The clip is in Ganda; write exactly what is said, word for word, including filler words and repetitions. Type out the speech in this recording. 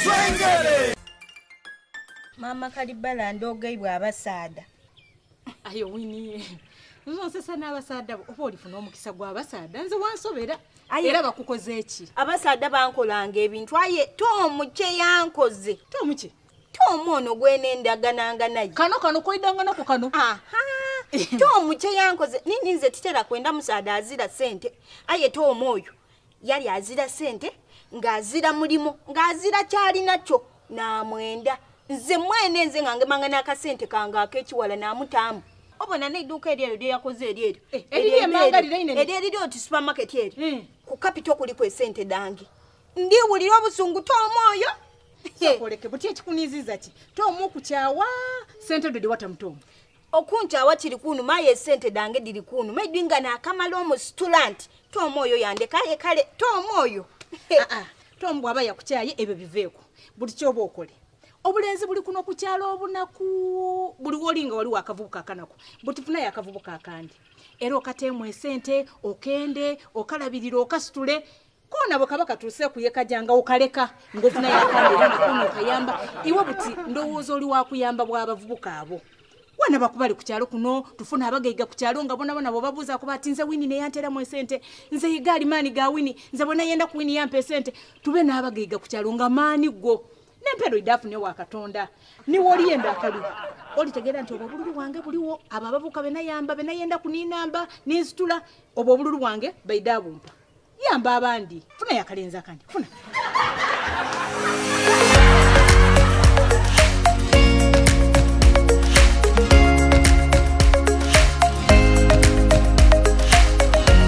Mama Kalibala ndogeibwa abasaada. Ayo wini. Nzonse sana abasaada oba olifuna omukisa gwa abasaada nze wansobera era bakukoze eki. Abasaada bankolanga ebintu aye Tomu kye yankoze. Tomu ki? Tomu ono gwenendagananga naye. Kano kano koidangana ku kano. Aha. Tomu kye yankoze nini nze titera kwenda musaada azira sente. Aye Tomu oyo yali azira sente ngazira mulimo ngazira kyali nacho na mwenda. Nze mwene nze ngange mangana akasente kanga akechiwala na mutamu. Obona ne iduka eryo lyo yakoze eryo. Eryo emangalira inene. Eryo eryo oti supermarket eryo. Ku capital kuli ku sente dangi. Ndi wuli obusungu Tomu oyo. Sokoleke buti ekikuniziza ki. Tomu kuchawa sente dodi wata mtomu. Okuncha watiri kunu maye sente dange diri kunu. Maidinga na kamalo mu student. Tomu oyo yandeka ye kale Tomu oyo. Ah ah. Tomu bwaba yakuchaye ebyo biveeko. Buti kyoba okole. Obulenzi buli kuno kukyalo obunaku buli wolinga wali wakavubuka kanako buti funa yakavubuka akandi era okatemwe sente okende okalabirira okasitule kona bokabaka tuse kuyeka janga okaleka ngofuna yakandi nakuno okayamba iwe buti ndowoozo oli wakuyamba bwabavubuka abo wana bakubali kukyalo kuno tufuna abagaiga kukyalo nga bona bona bobabuza kuba ati nze wini ne yantera mu sente nze igali mani ga wini nze bona yenda ku wini yampe sente tube na abagaiga kukyalo nga mani go Nempero idafu ne wakatonda ni woli yenda akalu oli tegera nti obululu wange buliwo abababuka bena yamba bena yenda kuninamba ninstula obululu wange baidabumpa yamba abandi funa yakalenza kandi funa